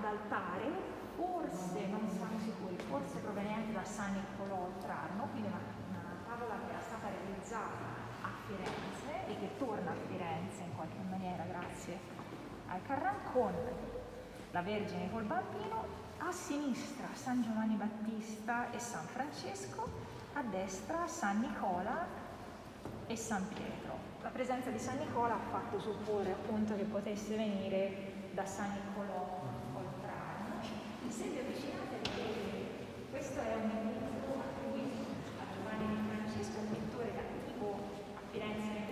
altare, forse, non siamo sicuri, forse proveniente da San Niccolò al Trarno, quindi una tavola che era stata realizzata a Firenze e che torna a Firenze in qualche maniera grazie al Carràn, con la Vergine col Bambino, a sinistra San Giovanni Battista e San Francesco, a destra San Nicola e San Pietro. La presenza di San Nicola ha fatto supporre appunto che potesse venire da San Niccolò Oltrarno. Se vi avvicinate vedete, questo è un indizio attribuito a Giovanni di Francesco, un pittore cattivo a Firenze